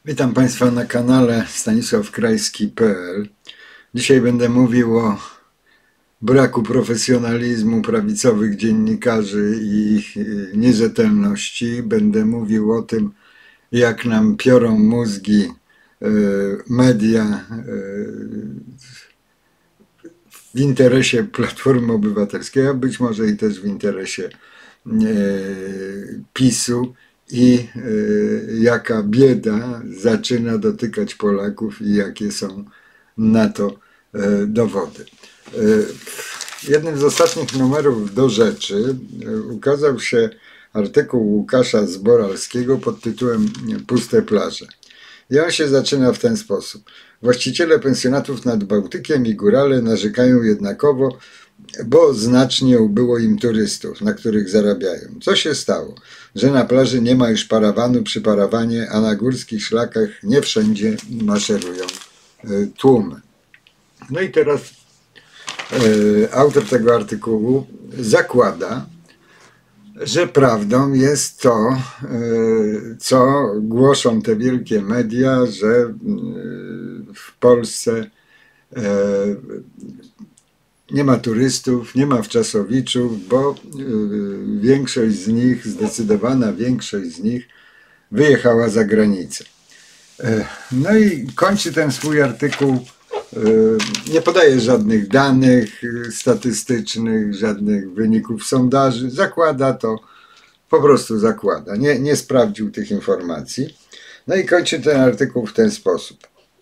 Witam Państwa na kanale stanisławkrajski.pl. Dzisiaj będę mówił o braku profesjonalizmu prawicowych dziennikarzy i ich nierzetelności. Będę mówił o tym, jak nam piorą mózgi media w interesie Platformy Obywatelskiej, a być może i też w interesie PiS-u. I jaka bieda zaczyna dotykać Polaków i jakie są na to dowody. Jednym z ostatnich numerów Do Rzeczy ukazał się artykuł Łukasza Zboralskiego pod tytułem Puste plaże. I on się zaczyna w ten sposób. Właściciele pensjonatów nad Bałtykiem i górale narzekają jednakowo, bo znacznie ubyło im turystów, na których zarabiają. Co się stało? Że na plaży nie ma już parawanu przy parawanie, a na górskich szlakach nie wszędzie maszerują tłumy. No i teraz autor tego artykułu zakłada, że prawdą jest to, co głoszą te wielkie media, że w Polsce nie ma turystów, nie ma wczasowiczów, bo większość z nich, zdecydowana większość z nich wyjechała za granicę. No i kończy ten swój artykuł, nie podaje żadnych danych statystycznych, żadnych wyników sondaży, zakłada to, po prostu zakłada, nie sprawdził tych informacji. No i kończy ten artykuł w ten sposób,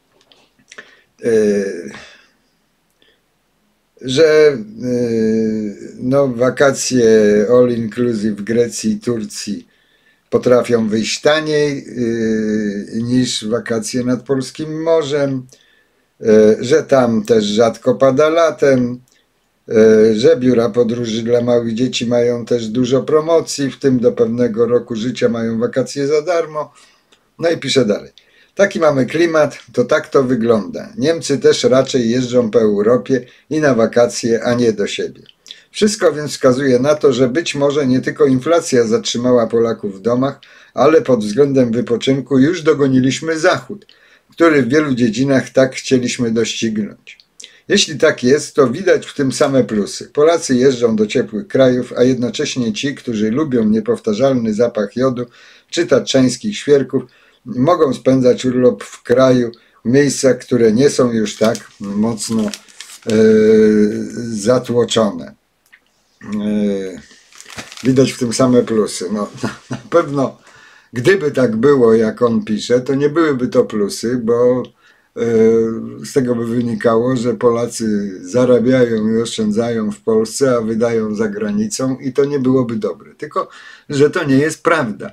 że no, wakacje all inclusive w Grecji i Turcji potrafią wyjść taniej niż wakacje nad polskim morzem, że tam też rzadko pada latem, że biura podróży dla małych dzieci mają też dużo promocji, w tym do pewnego roku życia mają wakacje za darmo. No i pisze dalej. Taki mamy klimat, to tak to wygląda. Niemcy też raczej jeżdżą po Europie i na wakacje, a nie do siebie. Wszystko więc wskazuje na to, że być może nie tylko inflacja zatrzymała Polaków w domach, ale pod względem wypoczynku już dogoniliśmy Zachód, który w wielu dziedzinach tak chcieliśmy doścignąć. Jeśli tak jest, to widać w tym same plusy. Polacy jeżdżą do ciepłych krajów, a jednocześnie ci, którzy lubią niepowtarzalny zapach jodu czy tatrzańskich świerków, mogą spędzać urlop w kraju, w miejscach, które nie są już tak mocno zatłoczone. Widać w tym same plusy. No, na pewno, gdyby tak było, jak on pisze, to nie byłyby to plusy, bo z tego by wynikało, że Polacy zarabiają i oszczędzają w Polsce, a wydają za granicą i to nie byłoby dobre. Tylko, że to nie jest prawda.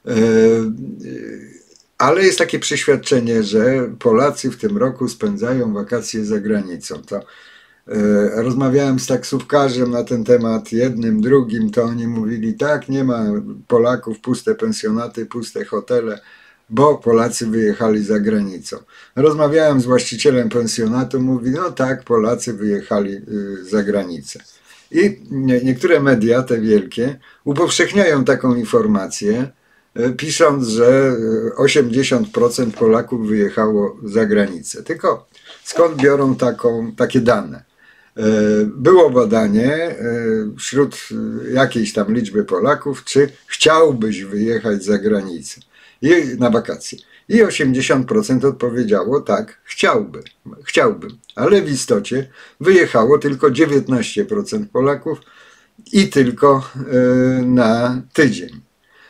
Ale jest takie przeświadczenie, że Polacy w tym roku spędzają wakacje za granicą. To rozmawiałem z taksówkarzem na ten temat, jednym, drugim, to oni mówili, tak, nie ma Polaków, puste pensjonaty, puste hotele, bo Polacy wyjechali za granicą. Rozmawiałem z właścicielem pensjonatu, mówi, no tak, Polacy wyjechali za granicę. I niektóre media, te wielkie, upowszechniają taką informację, pisząc, że 80% Polaków wyjechało za granicę. Tylko skąd biorą takie dane? Było badanie wśród jakiejś tam liczby Polaków, czy chciałbyś wyjechać za granicę na wakacje. I 80% odpowiedziało tak, chciałbym. Ale w istocie wyjechało tylko 19% Polaków i tylko na tydzień.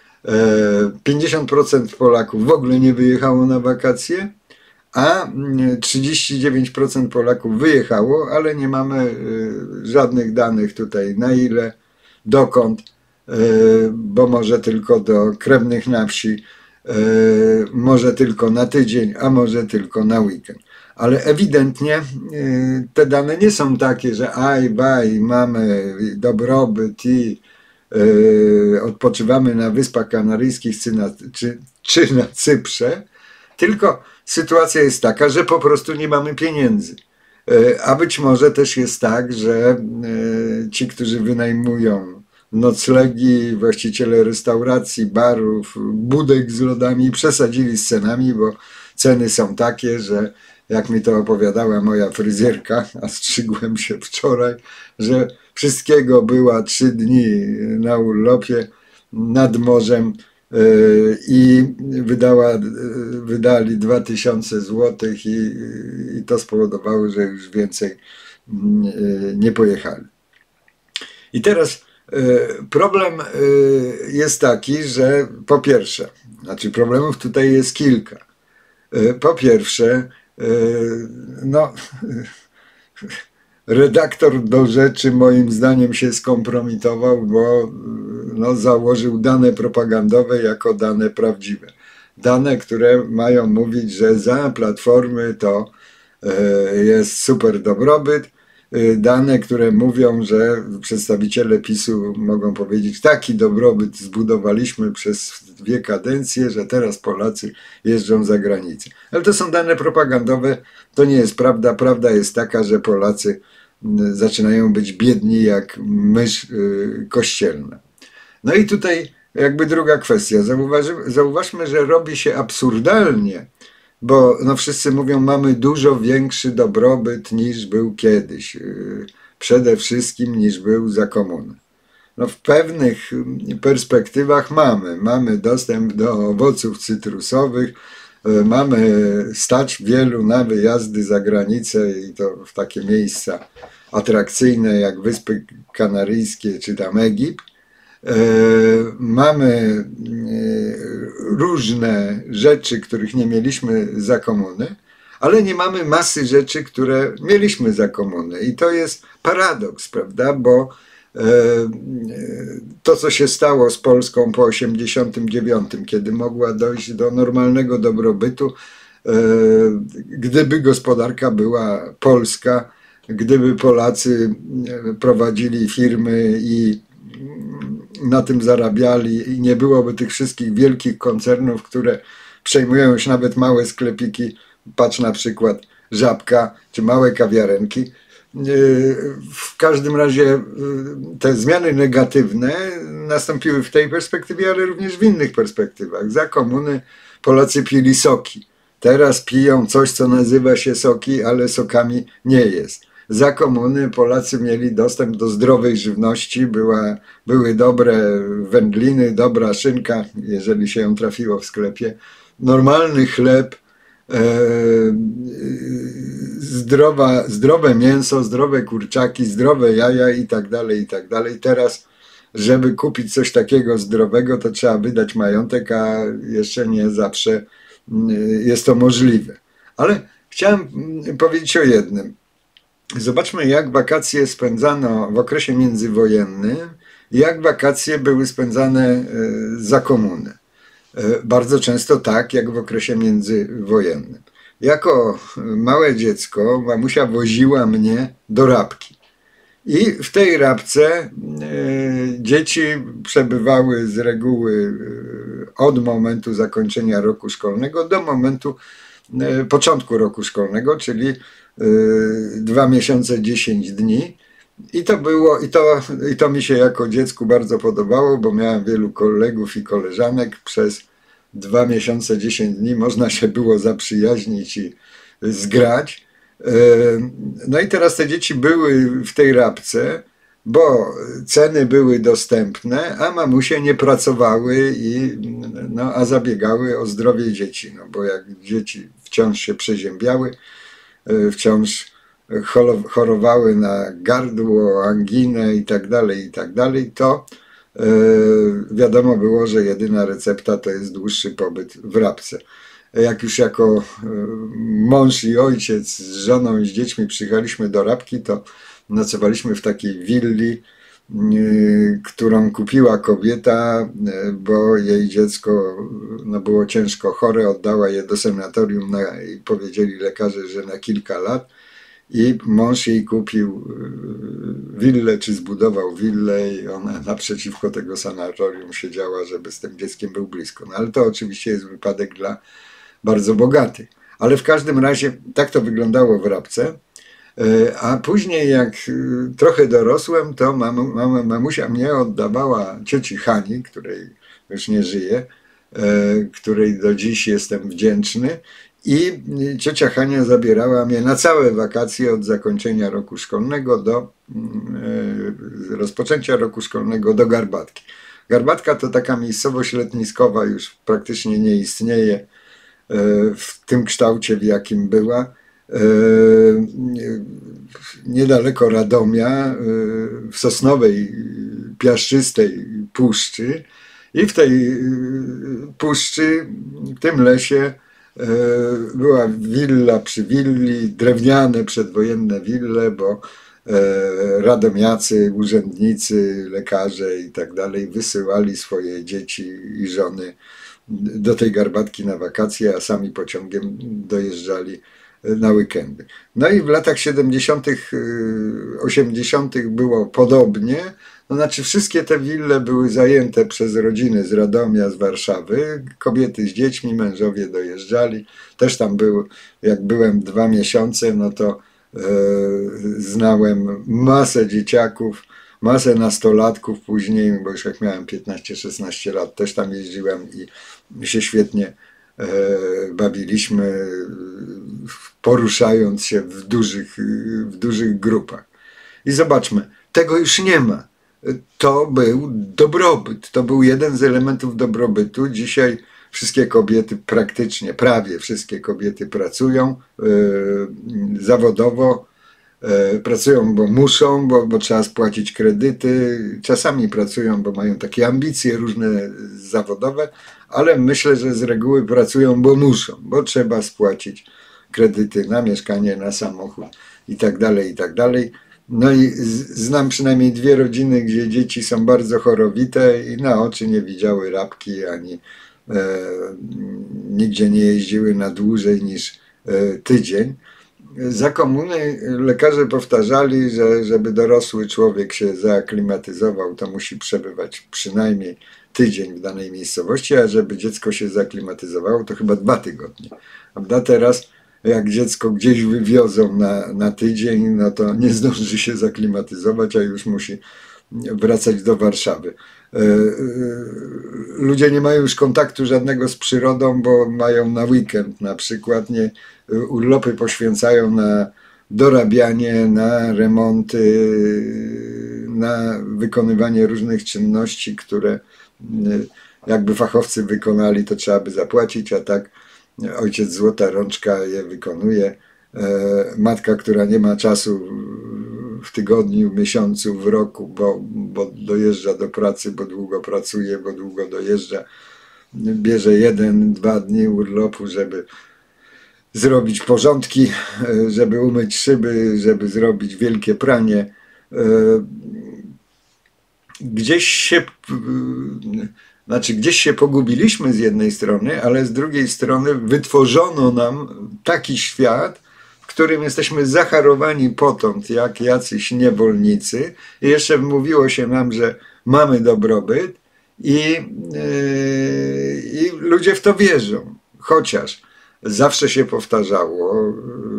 50% Polaków w ogóle nie wyjechało na wakacje, a 39% Polaków wyjechało, ale nie mamy żadnych danych tutaj na ile, dokąd, bo może tylko do krewnych na wsi, może tylko na tydzień, a może tylko na weekend. Ale ewidentnie te dane nie są takie, że mamy dobrobyt i odpoczywamy na Wyspach Kanaryjskich czy na Cyprze, tylko sytuacja jest taka, że po prostu nie mamy pieniędzy. A być może też jest tak, że ci, którzy wynajmują noclegi, właściciele restauracji, barów, budek z lodami przesadzili z cenami, bo ceny są takie, że jak mi to opowiadała moja fryzjerka, a strzygłem się wczoraj, że wszystkiego była 3 dni na urlopie nad morzem i wydali 2000 złotych i to spowodowało, że już więcej nie pojechali. I teraz problem jest taki, że po pierwsze, znaczy problemów tutaj jest kilka. Po pierwsze, no, redaktor do rzeczy moim zdaniem się skompromitował, bo no, założył dane propagandowe jako dane prawdziwe. Dane, które mają mówić, że za Platformy to jest super dobrobyt. Dane, które mówią, że przedstawiciele PiS-u mogą powiedzieć, taki dobrobyt zbudowaliśmy przez 2 kadencje, że teraz Polacy jeżdżą za granicę. Ale to są dane propagandowe, to nie jest prawda. Prawda jest taka, że Polacy zaczynają być biedni jak mysz kościelna. No i tutaj jakby druga kwestia. Zauważmy, że robi się absurdalnie, bo no wszyscy mówią, mamy dużo większy dobrobyt niż był kiedyś, przede wszystkim niż był za komuny. No w pewnych perspektywach mamy dostęp do owoców cytrusowych, mamy stać wielu na wyjazdy za granicę i to w takie miejsca atrakcyjne jak Wyspy Kanaryjskie czy tam Egipt. Mamy różne rzeczy, których nie mieliśmy za komuny, ale nie mamy masy rzeczy, które mieliśmy za komuny. I to jest paradoks, prawda? Bo to, co się stało z Polską po 1989, kiedy mogła dojść do normalnego dobrobytu, gdyby gospodarka była polska, gdyby Polacy prowadzili firmy i na tym zarabiali i nie byłoby tych wszystkich wielkich koncernów, które przejmują już nawet małe sklepiki, patrz na przykład Żabka czy małe kawiarenki. W każdym razie te zmiany negatywne nastąpiły w tej perspektywie, ale również w innych perspektywach. Za komuny Polacy pili soki. Teraz piją coś, co nazywa się soki, ale sokami nie jest. Za komuny Polacy mieli dostęp do zdrowej żywności, były dobre wędliny, dobra szynka, jeżeli się ją trafiło w sklepie, normalny chleb, zdrowe mięso, zdrowe kurczaki, zdrowe jaja i tak dalej, i tak dalej. Teraz, żeby kupić coś takiego zdrowego, to trzeba wydać majątek, a jeszcze nie zawsze jest to możliwe. Ale chciałem powiedzieć o jednym. Zobaczmy, jak wakacje spędzano w okresie międzywojennym i jak wakacje były spędzane za komuny. Bardzo często tak, jak w okresie międzywojennym. Jako małe dziecko mamusia woziła mnie do Rabki. I w tej Rabce dzieci przebywały z reguły od momentu zakończenia roku szkolnego do momentu początku roku szkolnego, czyli 2 miesiące, 10 dni. I to mi się jako dziecku bardzo podobało, bo miałem wielu kolegów i koleżanek. Przez 2 miesiące, 10 dni można się było zaprzyjaźnić i zgrać. No i teraz te dzieci były w tej Rabce, bo ceny były dostępne, a mamusie nie pracowały, a zabiegały o zdrowie dzieci. No bo jak dzieci wciąż się przeziębiały, wciąż chorowały na gardło, anginę i tak dalej, to wiadomo było, że jedyna recepta to jest dłuższy pobyt w Rabce. Jak już jako mąż i ojciec z żoną i z dziećmi przyjechaliśmy do Rabki, to nocowaliśmy w takiej willi, którą kupiła kobieta, bo jej dziecko było ciężko chore, oddała je do sanatorium i powiedzieli lekarze, że na kilka lat. I mąż jej kupił willę, czy zbudował willę i ona naprzeciwko tego sanatorium siedziała, żeby z tym dzieckiem był blisko. No ale to oczywiście jest wypadek dla bardzo bogatych. Ale w każdym razie tak to wyglądało w Rabce. A później jak trochę dorosłem, to mamusia mnie oddawała cioci Hani, której już nie żyje, której do dziś jestem wdzięczny. I ciocia Hania zabierała mnie na całe wakacje od zakończenia roku szkolnego do rozpoczęcia roku szkolnego do Garbatki. Garbatka to taka miejscowość letniskowa, już praktycznie nie istnieje w tym kształcie, w jakim była. Niedaleko Radomia, w sosnowej, piaszczystej puszczy. I w tej puszczy, w tym lesie była willa przy willi, drewniane przedwojenne wille, bo radomiacy, urzędnicy, lekarze i tak dalej wysyłali swoje dzieci i żony do tej Garbatki na wakacje, a sami pociągiem dojeżdżali na weekendy. No i w latach 70., 80. było podobnie. To znaczy wszystkie te wille były zajęte przez rodziny z Radomia, z Warszawy. Kobiety z dziećmi, mężowie dojeżdżali. Też tam był, jak byłem 2 miesiące, no to znałem masę dzieciaków, masę nastolatków później, bo już jak miałem 15-16 lat, też tam jeździłem i się świetnie bawiliśmy, poruszając się w dużych grupach. I zobaczmy, tego już nie ma. To był dobrobyt, to był jeden z elementów dobrobytu. Dzisiaj wszystkie kobiety, praktycznie prawie wszystkie kobiety pracują zawodowo, pracują, bo muszą, bo trzeba spłacić kredyty, czasami pracują, bo mają takie ambicje różne zawodowe, ale myślę, że z reguły pracują, bo muszą, bo trzeba spłacić kredyty na mieszkanie, na samochód i tak dalej, i tak dalej. No i znam przynajmniej 2 rodziny, gdzie dzieci są bardzo chorowite i na oczy nie widziały rabki, ani nigdzie nie jeździły na dłużej niż tydzień. Za komuny lekarze powtarzali, że żeby dorosły człowiek się zaaklimatyzował, to musi przebywać przynajmniej tydzień w danej miejscowości, a żeby dziecko się zaaklimatyzowało, to chyba 2 tygodnie. Prawda? Teraz jak dziecko gdzieś wywiozą na tydzień, no to nie zdąży się zaklimatyzować, a już musi wracać do Warszawy. Ludzie nie mają już kontaktu żadnego z przyrodą, bo mają na weekend na przykład, urlopy poświęcają na dorabianie, na remonty, na wykonywanie różnych czynności, które jakby fachowcy wykonali, to trzeba by zapłacić, a tak ojciec złota rączka je wykonuje. Matka, która nie ma czasu w tygodniu, w miesiącu, w roku, bo dojeżdża do pracy, bo długo pracuje, bo długo dojeżdża, bierze 1-2 dni urlopu, żeby zrobić porządki, żeby umyć szyby, żeby zrobić wielkie pranie. Gdzieś się pogubiliśmy z jednej strony, ale z drugiej strony wytworzono nam taki świat, w którym jesteśmy zacharowani potąd jak jacyś niewolnicy. I jeszcze mówiło się nam, że mamy dobrobyt i ludzie w to wierzą. Chociaż zawsze się powtarzało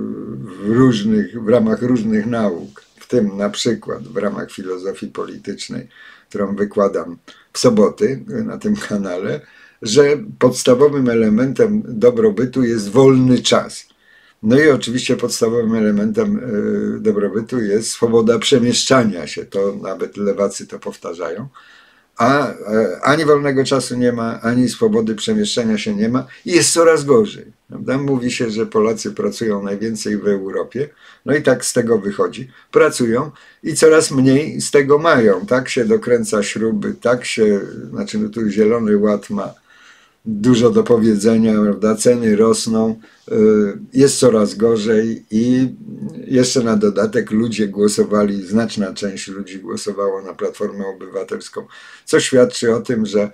w ramach różnych nauk, w tym na przykład w ramach filozofii politycznej, którą wykładam w soboty na tym kanale, że podstawowym elementem dobrobytu jest wolny czas. No i oczywiście podstawowym elementem dobrobytu jest swoboda przemieszczania się. To nawet lewacy to powtarzają. A ani wolnego czasu nie ma, ani swobody przemieszczania się nie ma i jest coraz gorzej. Prawda? Mówi się, że Polacy pracują najwięcej w Europie, no i tak z tego wychodzi. Pracują i coraz mniej z tego mają. Tak się dokręca śruby, znaczy no tu Zielony Ład ma dużo do powiedzenia, prawda? Ceny rosną, jest coraz gorzej i jeszcze na dodatek ludzie głosowali, znaczna część ludzi głosowało na Platformę Obywatelską, co świadczy o tym, że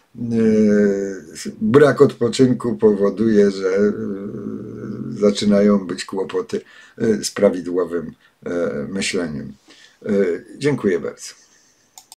brak odpoczynku powoduje, że zaczynają być kłopoty z prawidłowym myśleniem. Dziękuję bardzo.